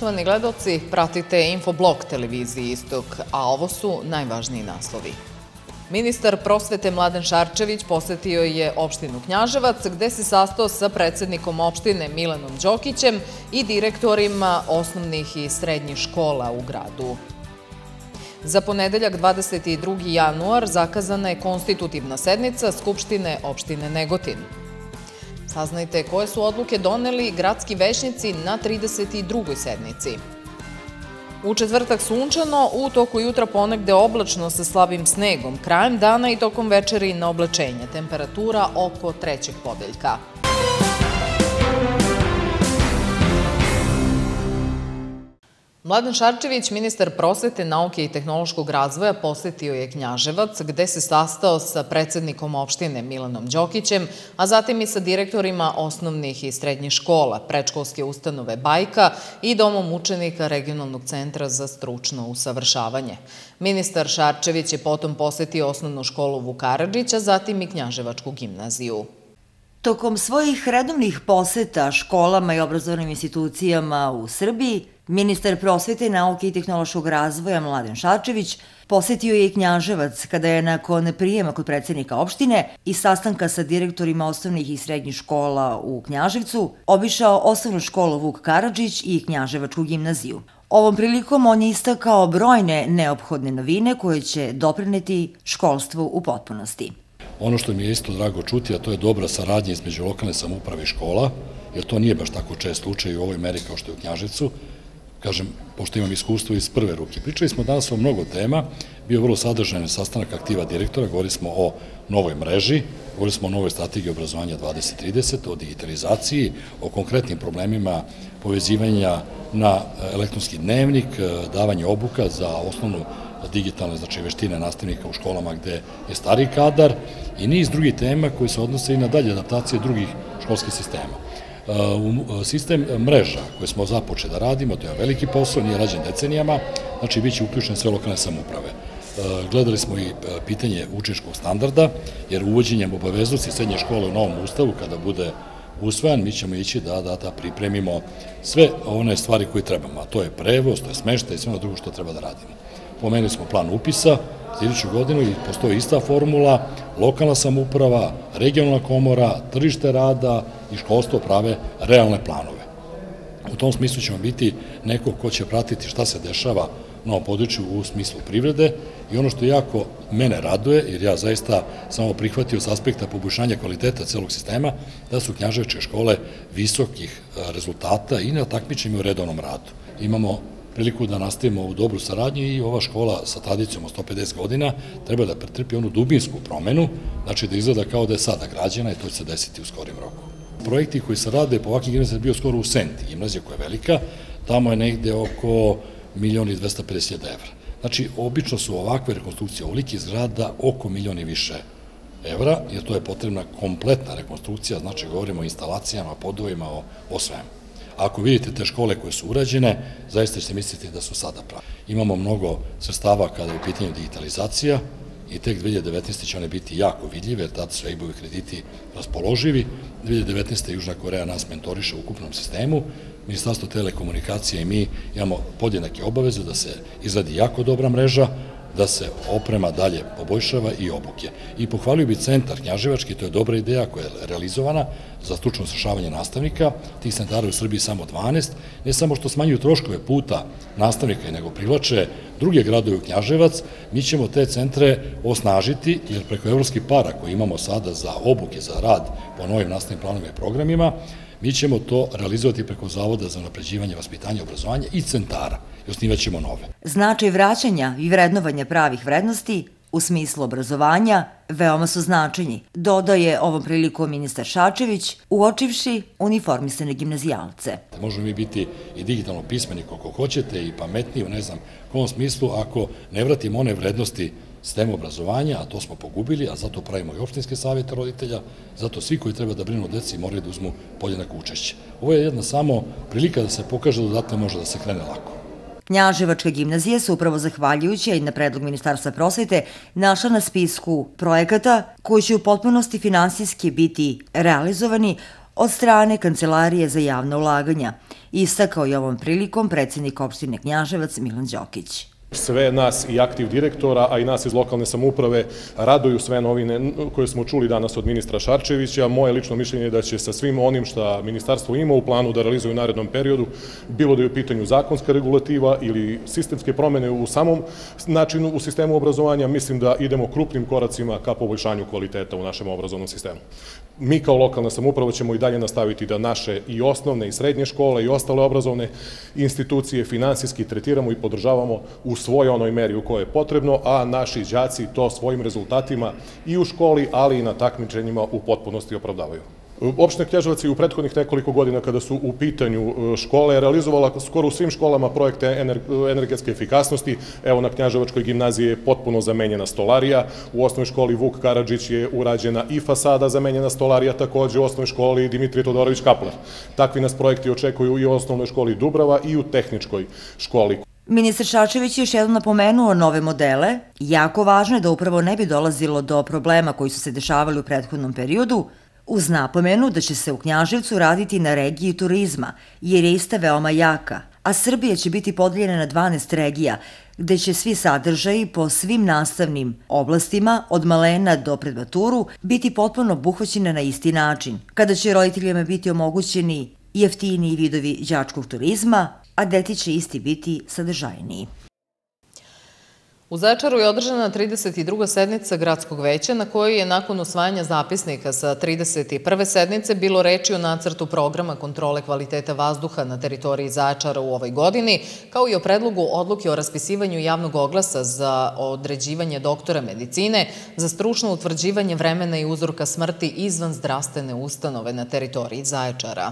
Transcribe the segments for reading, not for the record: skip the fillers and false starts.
poštovani gledaoci, pratite Infoblog televiziji Istok, a ovo su najvažniji naslovi. Ministar prosvete Mladen Šarčević posetio je opštinu Knjaževac, gde se sastao sa predsednikom opštine Milanom Đokićem i direktorima osnovnih i srednjih škola u gradu. Za ponedeljak 22. januar zakazana je konstitutivna sednica Skupštine opštine Negotin. Saznajte koje su odluke doneli gradski većnici na 32. sednici. U četvrtak sunčano, u toku jutra ponegde oblačno sa slabim snegom, krajem dana i tokom večeri na oblačenje, temperatura oko 3. podeljka. Mladen Šarčević, ministar prosvete, nauke i tehnološkog razvoja, posetio je Knjaževac, gde se sastao sa predsednikom opštine Milanom Đokićem, a zatim i sa direktorima osnovnih i srednjih škola, predškolske ustanove Bajka i domom učenika Regionalnog centra za stručno usavršavanje. Ministar Šarčević je potom posetio osnovnu školu Vuk Karadžić, a zatim i Knjaževačku gimnaziju. Tokom svojih redovnih poseta školama i obrazovnim institucijama u Srbiji, ministar prosvete, nauke i tehnološkog razvoja Mladen Šarčević posetio je i Knjaževac kada je nakon prijema kod predsednika opštine i sastanka sa direktorima osnovnih i srednjih škola u Knjaževcu obišao osnovnu školu Vuk Karadžić i Knjaževačku gimnaziju. Ovom prilikom on je istakao brojne neophodne novine koje će doprineti školstvu u potpunosti. Ono što mi je isto drago čuti, a to je dobra saradnja između lokalne samouprave i škola, jer to nije baš tako čest slučaj u ovoj meri kao što je u Knjaževcu. Kažem, pošto imam iskustvo iz prve ruke. Pričali smo danas o mnogo tema, bio vrlo sadržajan sastanak aktiva direktora, govorili smo o novoj mreži, govorili smo o novoj strategiji obrazovanja 2030, o digitalizaciji, o konkretnim problemima povezivanja na elektronski dnevnik, davanje obuka za osnovnu digitalne, znači veštine nastavnika u školama gde je stariji kadar i niz drugih tema koji se odnose i na dalje adaptacije drugih školskih sistema. Sistem mreža koje smo započeli da radimo, to je veliki posao, nije rađen decenijama, znači bit će uključene sve lokalne samouprave. Gledali smo i pitanje učeničkog standarda, jer uvođenjem obaveznosti srednje škole u novom ustavu, kada bude usvojan, mi ćemo ići da pripremimo sve one stvari koje trebamo, a to je prevoz, to je smeštaj i sve ono drugo što treba da radimo. Pomenuli smo plan upisa za iduću godinu i postoji ista formula, lokalna samouprava, regionalna komora, tržište rada i školstvo prave realne planove. U tom smislu ćemo biti neko ko će pratiti šta se dešava na ovom području u smislu privrede i ono što jako mene raduje, jer ja zaista samo prihvatio s aspekta poboljšanja kvaliteta celog sistema, da su knjaževačke škole visokih rezultata i na takmičenju u redovnom radu. Imamo priliku da nastavimo u dobru saradnju i ova škola sa tradicijom od 150 godina treba da pretrpi onu dubinsku promenu, znači da izgleda kao da je sada građena i to će se desiti u skorim roku. Projekti koji se rade po ovakvim gimnazijama bio skoro u Senti, gimnazija koja je velika, tamo je negde oko 1.250.000 evra. Znači, obično su ovakve rekonstrukcije ovolikih zgrada oko 1.000.000 i više evra, jer to je potrebna kompletna rekonstrukcija, znači govorimo o instalacijama, podovima, o svemu. Ako vidite te škole koje su urađene, zaista ćete misliti da su sada prave. Imamo mnogo sredstava kada je u pitanju digitalizacija i tek 2019. će one biti jako vidljive, jer tada su EIB-ovi krediti raspoloživi. 2019. Južna Koreja nas mentoriše u ukupnom sistemu. Ministarstvo telekomunikacije i mi imamo podjednake obaveze da se izradi jako dobra mreža, da se oprema dalje poboljšava i obuke. I pohvalio bi centar knjaževački, to je dobra ideja koja je realizovana za stručno usavršavanje nastavnika, tih centara u Srbiji samo 12, ne samo što smanjuju troškove puta nastavnika, nego privlače druge gradove u Knjaževac, mi ćemo te centre osnažiti, jer preko evropskih para koje imamo sada za obuke, za rad po novim nastavnim planovima i programima, mi ćemo to realizovati preko Zavoda za unapređivanje vaspitanja i obrazovanja i centara i osnivaćemo nove. Značaj vraćanja i vrednovanja pravih vrednosti u smislu obrazovanja veoma su značajni, dodaje ovom prilikom ministar Šarčević, uočivši uniformisane gimnazijalce. Možemo mi biti i digitalno pismeni koliko hoćete i pametniji u ne znam kom smislu ako ne vratimo one vrednosti sistemu obrazovanja, a to smo pogubili, a zato pravimo i opštinske savjete roditelja, zato svi koji treba da brinu o deci moraju da uzmu podjednako učešće. Ovo je jedna samo prilika da se pokaže da odatle može da se krene lako. Knjaževačke gimnazije su upravo zahvaljujući i na predlog Ministarstva prosvete našla na spisku projekata koji će u potpunosti finansijski biti realizovani od strane Kancelarije za javna ulaganja, istakao je ovom prilikom predsjednik opštine Knjaževac Milan Đokić. Sve nas i aktiv direktora, a i nas iz lokalne samouprave raduju sve novine koje smo čuli danas od ministra Šarčevića. Moje lično mišljenje je da će sa svim onim što ministarstvo ima u planu da realizuje u narednom periodu, bilo da je u pitanju zakonska regulativa ili sistemske promene u samom načinu u sistemu obrazovanja, mislim da idemo krupnim koracima ka poboljšanju kvaliteta u našem obrazovnom sistemu. Mi kao lokalna samouprava ćemo i dalje nastaviti da naše i osnovne i srednje škole i ostale obrazovne institucije finansijski tretiramo i podržavamo u svoj onoj meri u kojoj je potrebno, a naši đaci to svojim rezultatima i u školi, ali i na takmičenjima u potpunosti opravdavaju. Opština Knjaževac je u prethodnih nekoliko godina, kada su u pitanju škole, realizovala skoro u svim školama projekte energetske efikasnosti. Evo, na Knjaževačkoj gimnaziji je potpuno zamenjena stolarija, u osnovnoj školi Vuk Karadžić je urađena i fasada, zamenjena stolarija, takođe u osnovnoj školi Dimitrije Todorović Kaplar. Takvi nas projekti očekuju i u osnovnoj školi Dubrava i u tehničkoj školi. Ministar Šarčević je još jednom napomenuo nove modele. Jako važno je da upravo ne bi dolazilo do problema koji su se dešavali u prethodnom periodu, uz napomenu da će se u Knjaževcu raditi na regiji turizma, jer je ista veoma jaka, a Srbija će biti podeljena na 12 regija, gde će svi sadržaji po svim nastavnim oblastima, od malena do pred maturu, biti potpuno obuhvaćene na isti način, kada će roditeljima biti omogućeni jeftiniji vidovi đačkog turizma, a deti će isti biti sadržajniji. U Zaječaru je održana 32. sednica Gradskog veća na kojoj je nakon usvajanja zapisnika sa 31. sednice bilo reči o nacrtu programa kontrole kvaliteta vazduha na teritoriji Zaječara u ovoj godini, kao i o predlogu odluke o raspisivanju javnog oglasa za određivanje doktora medicine za stručno utvrđivanje vremena i uzroka smrti izvan zdravstvene ustanove na teritoriji Zaječara.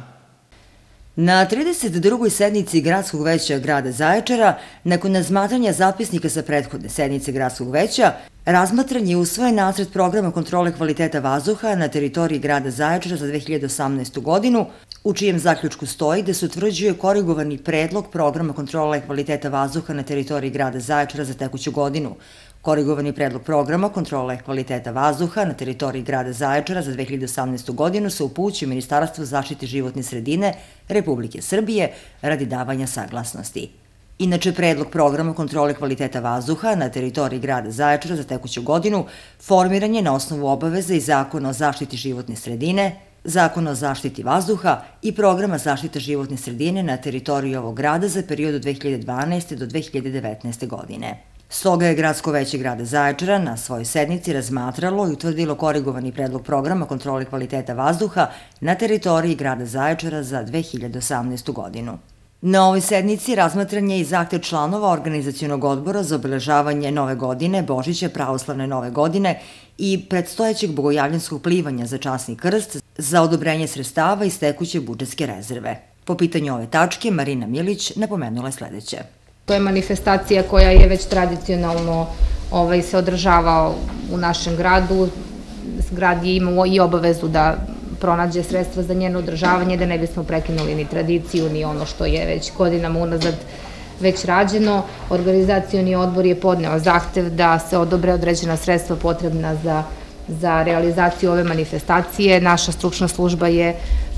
Na 32. sednici Gradskog veća grada Zaječara, nakon razmatranja zapisnika sa prethodne sednice Gradskog veća, razmatran je usvojen nacrt programa kontrole kvaliteta vazduha na teritoriji grada Zaječara za 2018. godinu, u čijem zaključku stoji da se utvrđuje korigovani predlog programa kontrole kvaliteta vazduha na teritoriji grada Zaječara za tekuću godinu. Korigovani predlog programa kontrole kvaliteta vazduha na teritoriji grada Zaječara za 2018. godinu se upućuje Ministarstvu zaštite životne sredine Republike Srbije radi davanja saglasnosti. Inače, predlog programa kontrole kvaliteta vazduha na teritoriji grada Zaječara za tekuću godinu formiran je na osnovu obaveza iz Zakona o zaštiti životne sredine, Zakona o zaštiti vazduha i programa zaštite životne sredine na teritoriji ovog grada za period od 2012. do 2019. godine. Stoga je Gradsko veće grada Zaječara na svojoj sednici razmatralo i utvrdilo korigovani predlog programa kontrole kvaliteta vazduha na teritoriji grada Zaječara za 2018. godinu. Na ovoj sednici razmatran je i zahtev članova Organizacionog odbora za obeležavanje Nove godine, Božića, pravoslavne Nove godine i predstojećeg bogojavljanskog plivanja za časni krst za odobrenje sredstava iz tekuće budžetske rezerve. Po pitanju ove tačke, Marina Milić napomenula je sledeće. To je manifestacija koja je već tradicionalno se održava u našem gradu. Grad je imao i obavezu da pronađe sredstva za njeno održavanje, da ne bismo prekinuli ni tradiciju, ni ono što je već godinama unazad već rađeno. Organizacioni odbor je podneo zahtev da se odobre određena sredstva potrebna za realizaciju ove manifestacije. Naša stručna služba je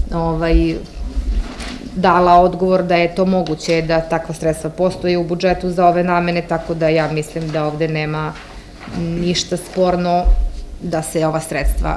dala odgovor da je to moguće, da takva sredstva postoje u budžetu za ove namene, tako da ja mislim da ovde nema ništa sporno da se ova sredstva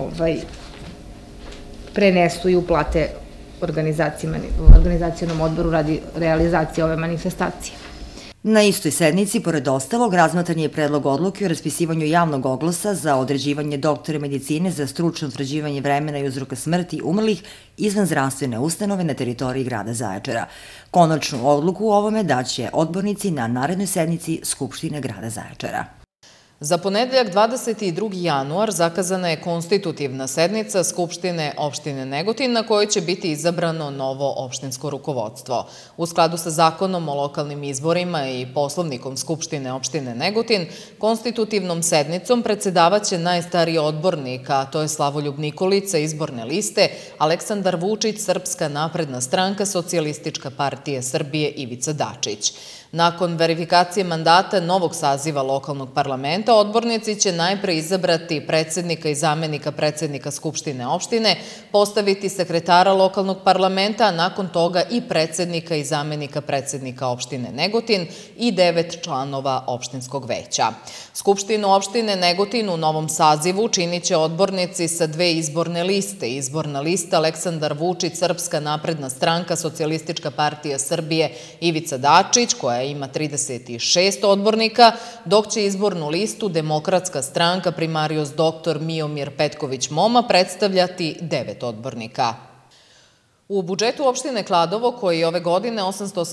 prenesu i uplate organizacionom odboru radi realizacije ove manifestacije. Na istoj sednici, pored ostalog, razmatran je predlog odluke o raspisivanju javnog oglasa za određivanje doktora medicine za stručno utvrđivanje vremena i uzroka smrti umrlih izvan zdravstvene ustanove na teritoriji grada Zaječara. Konačnu odluku u ovome daće odbornici na narednoj sednici Skupštine grada Zaječara. Za ponedeljak 22. januar zakazana je konstitutivna sednica Skupštine opštine Negotin na kojoj će biti izabrano novo opštinsko rukovodstvo. U skladu sa zakonom o lokalnim izborima i poslovnikom Skupštine opštine Negotin, konstitutivnom sednicom predsedavaće najstariji odbornik, a to je Slavoljub Nikolić izborne liste, Aleksandar Vučić, Srpska napredna stranka, Socijalistička partija Srbije, Ivica Dačić. Nakon verifikacije mandata novog saziva lokalnog parlamenta, odbornici će najpre izabrati predsednika i zamenika predsednika Skupštine opštine, postaviti sekretara lokalnog parlamenta, a nakon toga i predsednika i zamenika predsednika opštine Negotin i 9 članova opštinskog veća. Skupštinu opštine Negotin u novom sazivu činit će odbornici sa 2 izborne liste. Izborna lista Aleksandar Vučić, Srpska napredna stranka, Socijalistička partija Srbije, Ivica Dačić, koja ima 36 odbornika, dok će izbornu listu Demokratska stranka primarius dr. Miomir Petković-Moma predstavljati 9 odbornika. U budžetu opštine Kladovo, koji je ove godine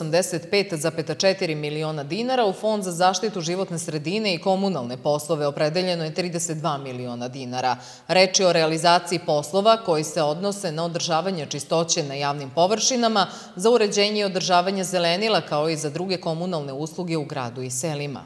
885,4 miliona dinara, u Fond za zaštitu životne sredine i komunalne poslove opredeljeno je 32 miliona dinara. Reč je o realizaciji poslova koji se odnose na održavanje čistoće na javnim površinama, za uređenje i održavanje zelenila, kao i za druge komunalne usluge u gradu i selima.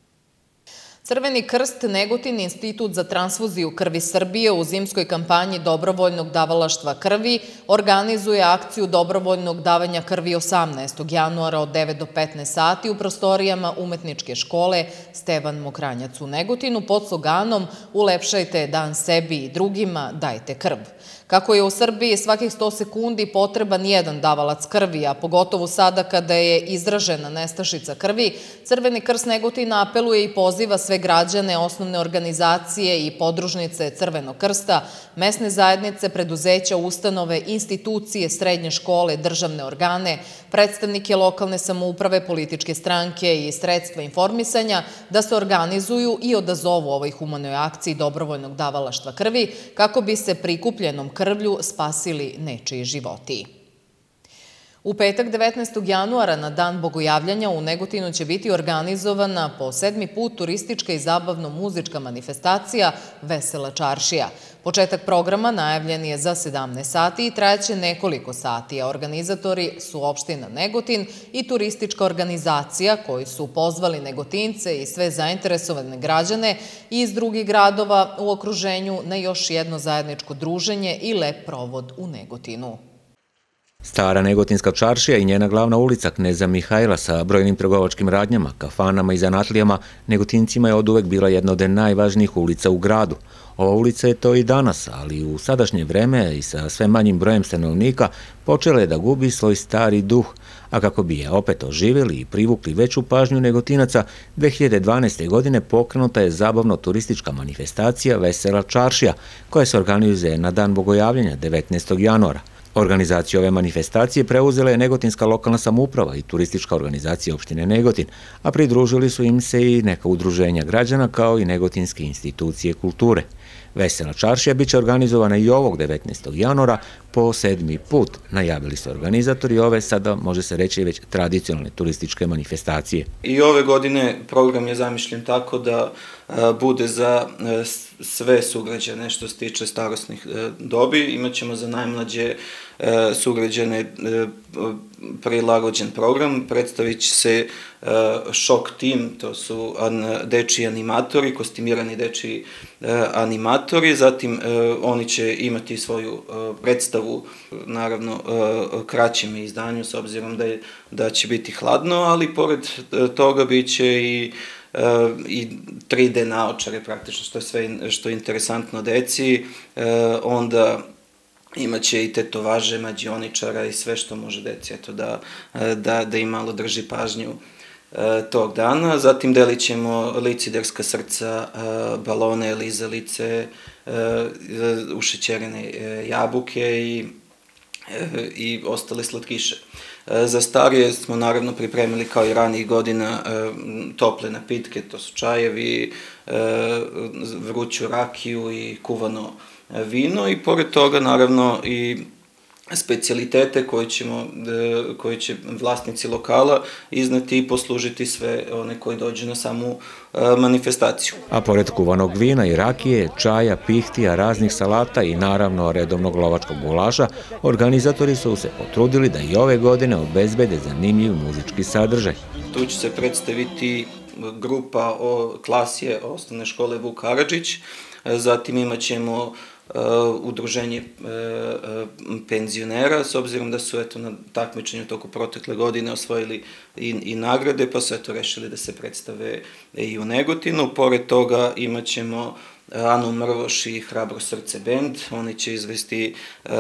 Crveni krst Negotin, Institut za transfuziju krvi Srbije, u zimskoj kampanji dobrovoljnog davalaštva krvi organizuje akciju dobrovoljnog davanja krvi 18. januara od 9 do 15 sati u prostorijama Umetničke škole Stevan Mokranjac u Negotinu pod sloganom "Ulepšajte dan sebi i drugima, dajte krv". Kako je u Srbiji svakih 100 sekundi potreban jedan davalac krvi, a pogotovo sada kada je izražena nestašica krvi, Crveni krst Negotina apeluje i poziva sve građane, osnovne organizacije i podružnice Crvenog krsta, mesne zajednice, preduzeća, ustanove, institucije, srednje škole, državne organe, predstavnike lokalne samouprave, političke stranke i sredstva informisanja da se organizuju i odazovu ovoj humanoj akciji dobrovoljnog davalaštva krvi kako bi se prikupljenom krvlju spasili nečiji životi. U petak 19. januara na dan Bogojavljanja u Negotinu će biti organizovana po 7. put turistička i zabavno-muzička manifestacija Vesela čaršija. Početak programa najavljen je za 17 sati i trajaće nekoliko sati, a organizatori su opština Negotin i turistička organizacija koji su pozvali Negotince i sve zainteresovane građane iz drugih gradova u okruženju na još jedno zajedničko druženje i lep provod u Negotinu. Stara Negotinska čaršija i njena glavna ulica Kneza Mihajla sa brojnim trgovačkim radnjama, kafanama i zanatlijama Negotincima je oduvek bila jedna od najvažnijih ulica u gradu. Ova ulica je to i danas, ali u sadašnje vreme i sa sve manjim brojem stanovnika počela je da gubi svoj stari duh, a kako bi je opet oživjeli i privukli veću pažnju Negotinaca, 2012. godine pokrenuta je zabavno-turistička manifestacija Vesela čaršija, koja se organizuje na dan Bogojavljanja 19. januara. Organizaciju ove manifestacije preuzela je Negotinska lokalna samouprava i turistička organizacija opštine Negotin, a pridružili su im se i neka udruženja građana kao i negotinske institucije kulture. Vesela čaršija biće organizovana i ovog 19. januara po 7. put, najavili su organizatori ove, sada može se reći već tradicionalne turističke manifestacije. I ove godine program je zamišljen tako da bude za sve sugrađane što se tiče starosnih dobi. Imaćemo za najmlađe sugrađane prilagođen program, predstavit će se šok tim, to su dečiji animatori, kostimirani dečiji animatori, zatim oni će imati svoju predstavu, naravno kraćem izdanju s obzirom da će biti hladno, ali pored toga bit će i 3D naočare praktično, što je sve što je interesantno deci, onda imaće i tetovaže, mađioničara i sve što može deci, eto da im malo drži pažnju tog dana. Zatim delit ćemo liciderska srca, balone, lizalice, ušećerene jabuke i ostale slatkiše. Za starije smo naravno pripremili kao i ranijih godina tople napitke, to su čajevi, vruću rakiju i kuvano vino i pored toga naravno i specijalitete koje će vlasnici lokala izneti i poslužiti sve one koji dođu na samu manifestaciju. A pored kuvanog vina i rakije, čaja, pihtija, raznih salata i naravno redovnog lovačkog gulaša, organizatori su se potrudili da i ove godine obezbede zanimljiv muzički sadržaj. Tu će se predstaviti grupa Klasije osnovne škole Vuk Karadžić, zatim imat ćemo udruženje penzionera, s obzirom da su na takmičenju toku protekle godine osvojili i nagrade, pa su rešili da se predstave i u Negotinu. Pored toga imat ćemo Anu Mrvoš i Hrabro srce bend, oni će izvesti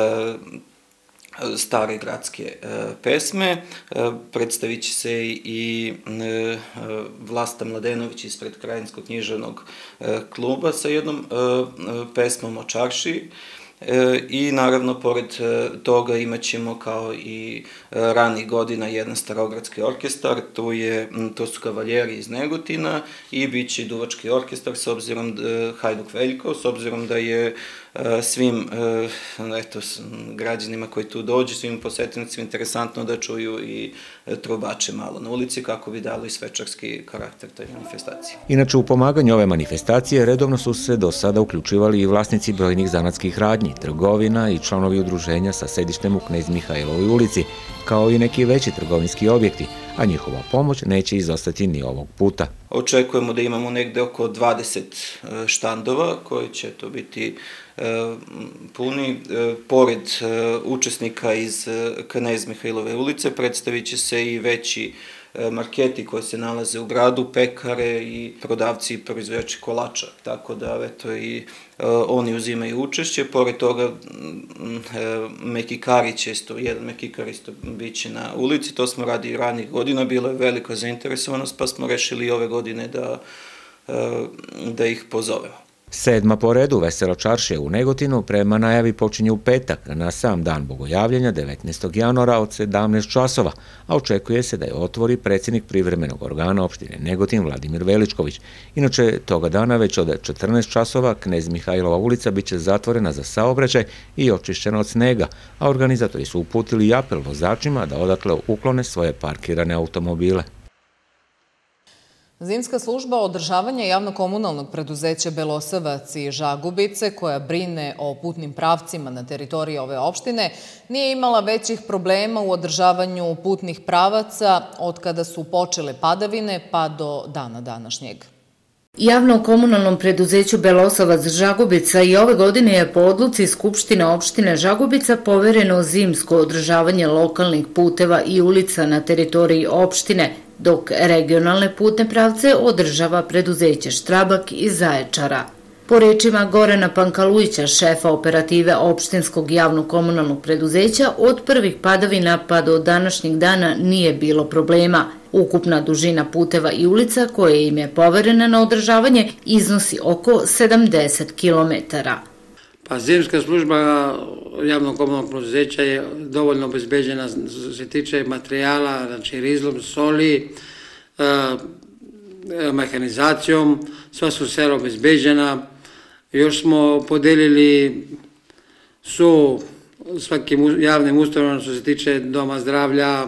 stare gradske pesme, predstavit će se i Vlasta Mladenović ispred Krajinskog književnog kluba sa jednom pesmom o čaršiji. I naravno, pored toga imat ćemo kao i ranih godina jedan starogradski orkestar, to su Kavaljeri iz Negotina i bit će i duvački orkestar, Hajduk Veljko, s obzirom da je svim građanima koji tu dođu, svim posetnicima interesantno da čuju i trubače malo na ulici, kako bi dalo i svečarski karakter toj manifestaciji. Inače, u pomaganju ove manifestacije redovno su se do sada uključivali i vlasnici brojnih zanatskih radnji, trgovina i članovi udruženja sa sedištem u Knez Mihajlovoj ulici, kao i neki veći trgovinski objekti, a njihova pomoć neće izostati ni ovog puta. Očekujemo da imamo negde oko 20 štandova koji će to biti puni. Pored učesnika iz Knez Mihajlove ulice predstavit će se i veći marketi koji se nalaze u gradu, pekare i prodavci i proizvođači kolača, tako da i oni uzimaju učešće. Pored toga mekikari će isto, jedan mekikar isto bit će na ulici, to smo radili ranih godina, bilo je velika zainteresovanost, pa smo rešili i ove godine da ih pozovemo. 7. po redu Vesela čaršija u Negotinu prema najavi počinje u petak na sam dan Bogojavljenja 19. januara od 17 časova, a očekuje se da je otvori predsjednik privremenog organa opštine Negotin Vladimir Veličković. Inače, toga dana već od 14 časova Knez Mihajlova ulica biće zatvorena za saobraćaj i očišćena od snega, a organizatori su uputili i apel vozačima da odatle uklone svoje parkirane automobile. Zimska služba održavanja javno-komunalnog preduzeća Belosavac i Žagubice, koja brine o putnim pravcima na teritoriji ove opštine, nije imala većih problema u održavanju putnih pravaca od kada su počele padavine pa do dana današnjeg. Javno-komunalnom preduzeću Belosavac Žagubica i ove godine je po odluci Skupštine opštine Žagubica povereno zimsko održavanje lokalnih puteva i ulica na teritoriji opštine, dok regionalne putne pravce održava preduzeće Štrabak iz Zaječara. Po rečima Gorana Pankalujića, šefa operative opštinskog javno-komunalnog preduzeća, od prvih padavina pa do današnjeg dana nije bilo problema. Ukupna dužina puteva i ulica koje im je poverena na održavanje iznosi oko 70 kilometara. Pa zimska služba javno-komunalnog preduzeća je dovoljno obezbeđena što se tiče materijala, znači rizlom, soli, mehanizacijom, sva su sela obezbeđena. Još smo podelili svakim javnim ustanovama što se tiče doma zdravlja,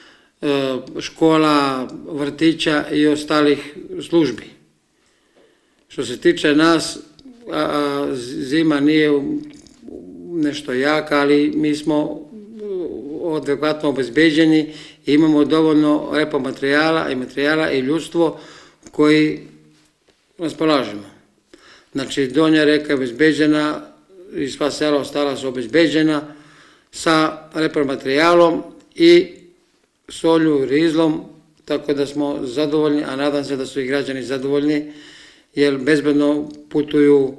škola, vrtića i ostalih službi. Što se tiče nas, zima nije nešto jaka, ali mi smo adekvatno obezbeđeni i imamo dovoljno materijala i ljudstvo koji raspolažemo. Znači, Donja reka je obezbeđena i sva sela ostala su obezbeđena sa repromaterijalom i solju, rizlom, tako da smo zadovoljni, a nadam se da su i građani zadovoljni, jer bezbedno putuju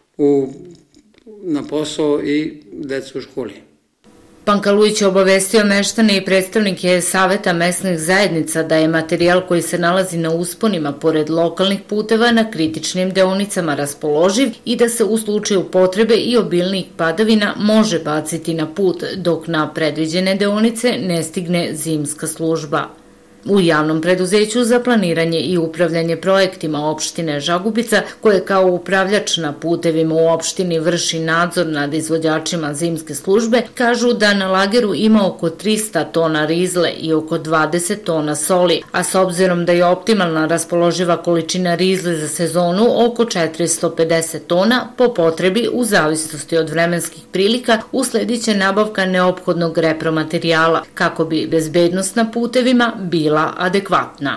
na posao i decu u školi. Pankalujić je obavestio meštane i predstavnike Saveta mesnih zajednica da je materijal koji se nalazi na usponima pored lokalnih puteva na kritičnim deonicama raspoloživ i da se u slučaju potrebe i obilnih padavina može baciti na put dok na predviđene deonice ne stigne zimska služba. U javnom preduzeću za planiranje i upravljanje projektima opštine Žagubica, koje kao upravljač na putevima u opštini vrši nadzor nad izvođačima zimske službe, kažu da na lageru ima oko 300 tona rizle i oko 20 tona soli, a s obzirom da je optimalna raspoloživa količina rizle za sezonu oko 450 tona, po potrebi u zavisnosti od vremenskih prilika usledit će nabavka neophodnog repromaterijala kako bi bezbednost na putevima bila adekvatna.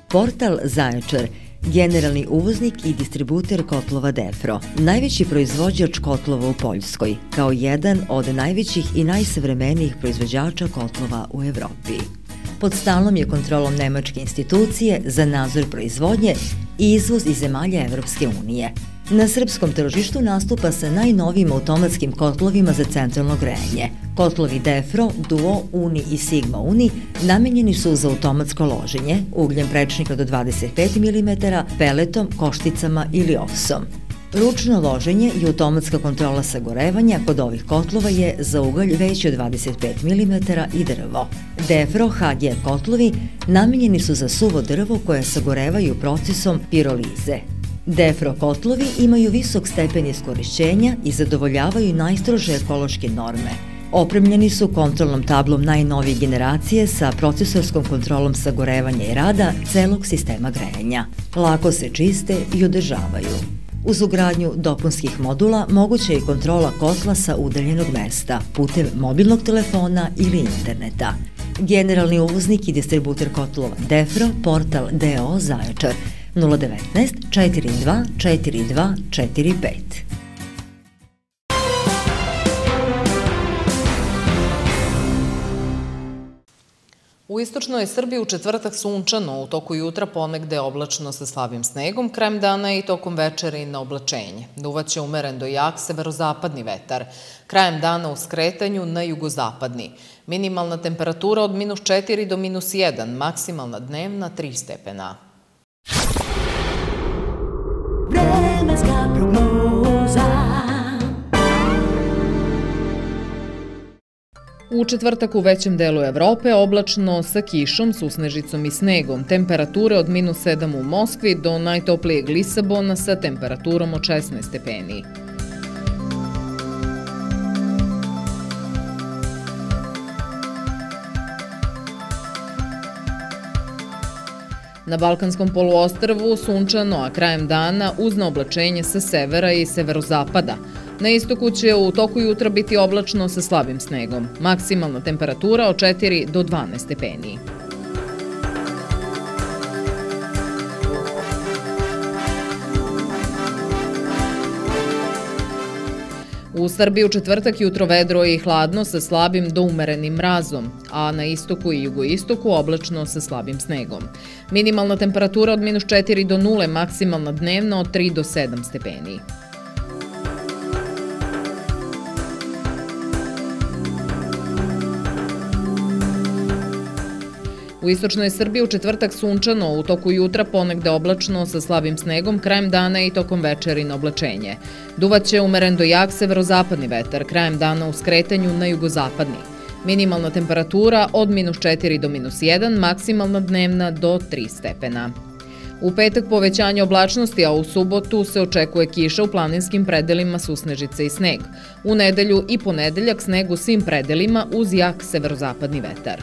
Portal Zaječar, generalni uvoznik i distributer kotlova Defro, najveći proizvođač kotlova u Poljskoj, kao jedan od najvećih i najsavremenijih proizvođača kotlova u Evropi. Pod stalnom je kontrolom nemačke institucije za nadzor proizvodnje i izvoz iz zemalja Evropske unije. Na srpskom tržištu nastupa sa najnovijim automatskim kotlovima za centralno grejanje. Kotlovi Defro, Duo, Uni i Sigma Uni namenjeni su za automatsko loženje, ugljem prečnika do 25 mm, peletom, košticama ili osom. Ručno loženje i automatska kontrola sagorevanja kod ovih kotlova je za ugalj veći od 25 mm i drvo. Defro HG kotlovi namenjeni su za suvo drvo koje sagorevaju procesom pirolize. Defro kotlovi imaju visok stepen iskorišćenja i zadovoljavaju najstrože ekološke norme. Opremljeni su kontrolnom tablom najnovije generacije sa procesorskom kontrolom sagorevanja i rada celog sistema grejanja. Lako se čiste i održavaju. Uz ugradnju dopunskih modula moguća je i kontrola kotla sa udaljenog mesta putem mobilnog telefona ili interneta. Generalni uvoznik i distributer kotlova Defro, Portal DO Zaječar, 019 42 42 45. U istočnoj Srbiji u četvrtak sunčano, u toku jutra ponegde oblačno sa slabim snegom, krajem dana i tokom večeri na oblačenje. Duvaće umeren do jak severozapadni vetar, krajem dana u skretanju na jugozapadni. Minimalna temperatura od -4 do -1, maksimalna dnevna 3 stepena. Vremenska prognoza. U četvrtak u većem delu Evrope oblačno sa kišom, susnežicom i snegom. Temperature od -7 u Moskvi do najtoplijeg Lisabona sa temperaturom od 16 stepeni. Na Balkanskom poluostrvu sunčano, a krajem dana uz oblačenje sa severa i severozapada. Na istoku će u toku jutra biti oblačno sa slabim snegom. Maksimalna temperatura od 4 do 12 stepeni. U Srbiji u četvrtak jutro vedro i hladno sa slabim do umerenim mrazom, a na istoku i jugoistoku oblačno sa slabim snegom. Minimalna temperatura od -4 do 0, maksimalna dnevna od 3 do 7 stepeni. U istočnoj Srbiji u četvrtak sunčano, u toku jutra ponegde oblačno sa slabim snegom, krajem dana i tokom večeri na oblačenje. Duvaće umeren do jak severozapadni vetar, krajem dana u skretanju na jugozapadni. Minimalna temperatura od -4 do -1, maksimalna dnevna do 3 stepena. U petak povećanje oblačnosti, a u subotu se očekuje kiša u planinskim predelima, susnežice i sneg. U nedelju i ponedeljak sneg u svim predelima uz jak severozapadni vetar.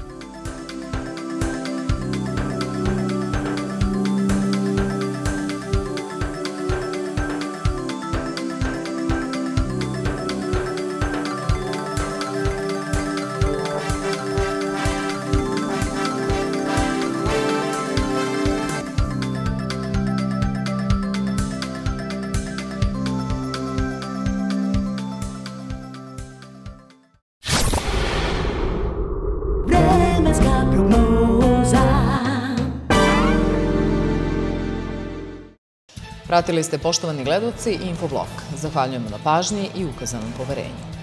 Pratili ste, poštovani gledaoci, Infoblok. Zahvaljujemo na pažnji i ukazanom poverenju.